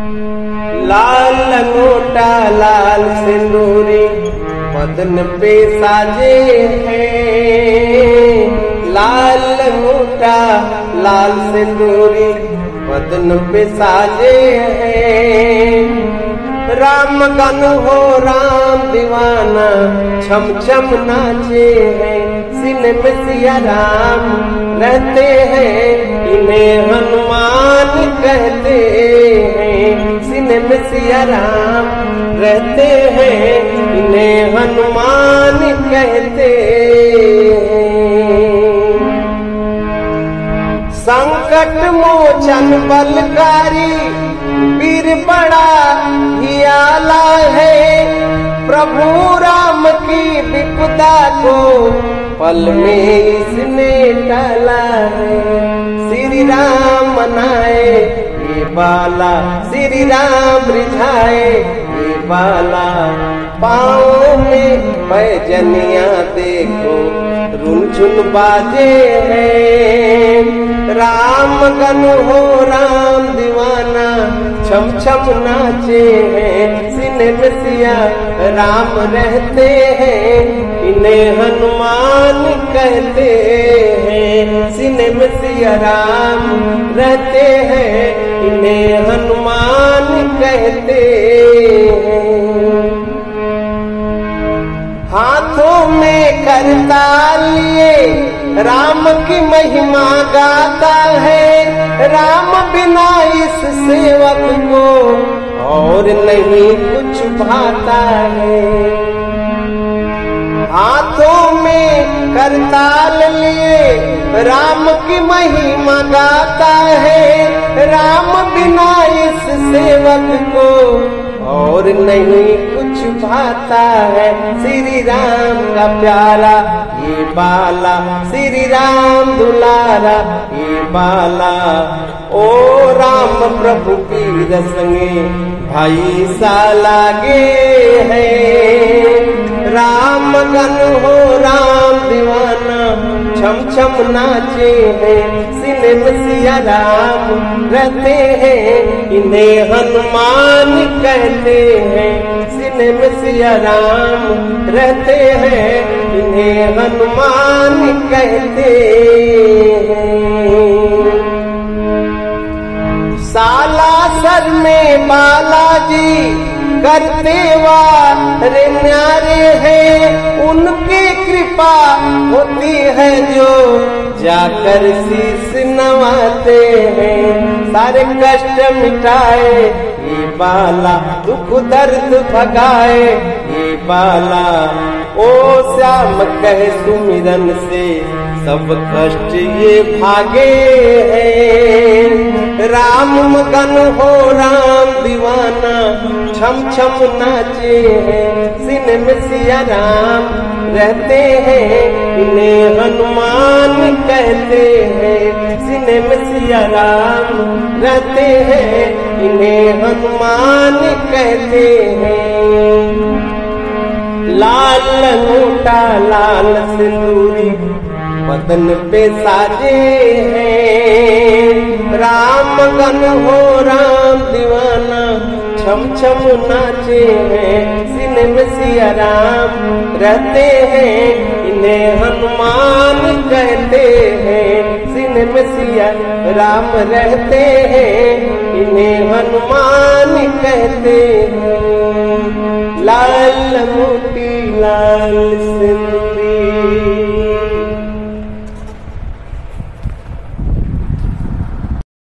लाल लंगोटा लाल सिंदूरी बदन पे साजे हैं। लाल लंगोटा लाल सिंदूरी बदन पे साजे हैं। राम गन हो राम दीवाना छम छम नाचे हैं। सीने में सिया राम रहते हैं, इन्हें हनुमान कहते हैं। सीने में सिया राम रहते हैं, इन्हें हनुमान कहते हैं। संकट मोचन बलकारी वीर बड़ा हियाला है। प्रभु राम की विपदा को पल में इसने टाला है। श्री राम मनाए ये बाला, श्री राम रिझाए ये बाला। पाँव में पैजनिया देखो रुनझुन बाजे हैं। राम गन हो राम दीवाना छम छम नाचे हैं। सीने में सिया राम रहते हैं, इन्हें हनुमान कहते हैं। सीने में सिया राम रहते हैं, इन्हें हनुमान कहते हैं। हाथों में करताल लिए राम की महिमा गाता है। राम बिना इस सेवक को और नहीं कुछ भाता है। हाथों में करताल लिए राम की महिमा गाता है। राम बिना इस सेवक को और नहीं कुछ भाता है। श्री राम का प्यारा ये बाला, श्री राम दुलारा ये बाला। ओ राम प्रभु की रसंगे भाई सा लागे है। राम गन हो राम दीवाना छम छम नाचे हैं। सीने में सिया राम रहते हैं, इन्हें हनुमान कहते हैं। सीने में सिया राम रहते हैं, इन्हें हनुमान कहते हैं। सालासर में बालाजी करते वार न्यारे हैं। उनकी कृपा होती है जो जाकर शीश नवाते हैं। सारे कष्ट मिटाए ये बाला, दुख दर्द भगाए ये बाला। ओ श्याम कहे सुमिरन से सब कष्ट ये भागे हैं। राम मगन हो राम दीवाना छम छम नाचे हैं। सीने में सिया राम रहते हैं, इन्हें हनुमान कहते हैं। सीने में सिया राम रहते हैं, इन्हें हनुमान कहते हैं। लाल लंगोटा लाल सिंदूरी बदन पे साजे हैं। राम गन हो राम दीवाना छम छम नाचे हैं। सीने में सिया राम रहते हैं, इन्हें हनुमान कहते हैं। सीने में सिया राम रहते हैं, इन्हें हनुमान कहते हैं। लाल मोती लाल सिंदूर